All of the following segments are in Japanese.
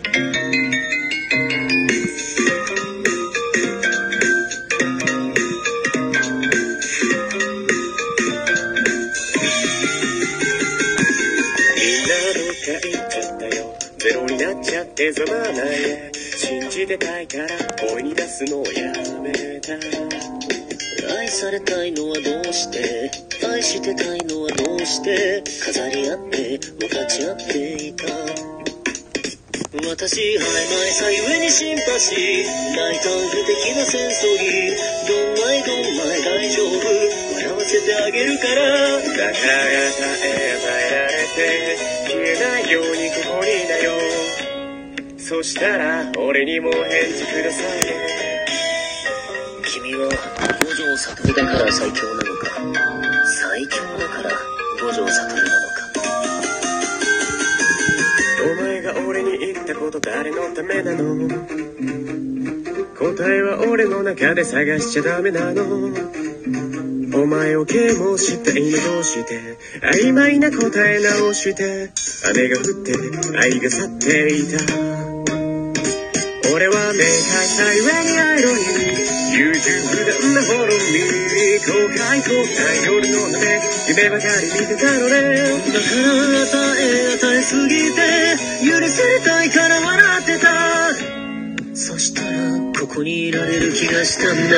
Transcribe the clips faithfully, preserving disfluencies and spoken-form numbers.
ゼロになっちゃってざまないで信じてたいから声に出すのをやめた。愛されたいのはどうして、愛してたいのはどうして、飾り合って分かち合っていた。私曖昧さゆえにシンパシー、大胆不敵な戦争着、どんまいどんまい大丈夫、笑わせてあげるから。だから与え与えられて消えないようにここにいなよ。そしたら俺にも返事くださいね。君は五条悟だから最強なのか、最強だから五条悟なのか。お前が俺に言ったこと誰のためなの、答えは俺の中で探しちゃダメなの。お前を啓蒙したいのどうして、曖昧な答え直して、雨が降って愛が去っていた。俺は明快さゆえにアイロニー、優柔不断なほろに後悔後悔夜の果て夢ばかり見てたのね。だから与え与えすぎて許されたいから笑ってた。そしたらここにいられる気がしたんだ。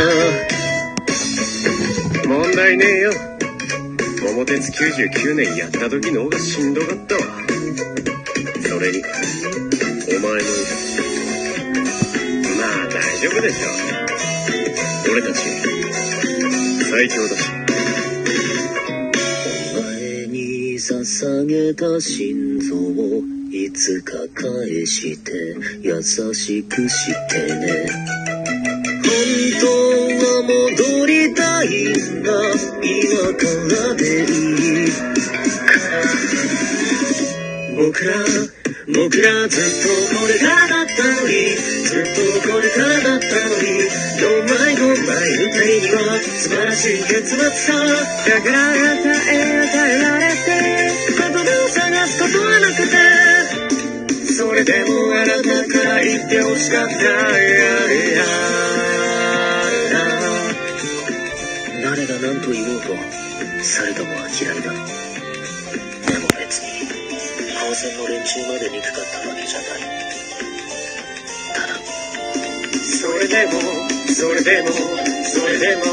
問題ねえよ、桃鉄きゅうじゅうきゅうねんやった時の方がしんどかったわ。それにお前のまあ大丈夫でしょ、俺たち最強だし。お前に捧げた心臓をいつか返して優しくしてね。本当は戻りたいんだ、今からでいいから僕ら僕らずっとこれからだったのに、ずっとこれからだったのに、どんまいどんまい二人には素晴らしい結末さ。だから与え与えられて言葉を探すことはなくて、それでもあなたから言ってほしかった。いやいや誰が何と言おうとそれとも諦めだ。でも別に高専の連中まで憎かったわけじゃない。ただそれでもそれでもそれでも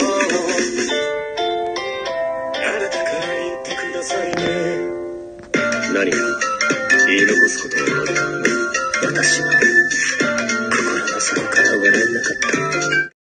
あなたから言ってくださいね。何か言い残すことはある？私は心の底から笑えなかった。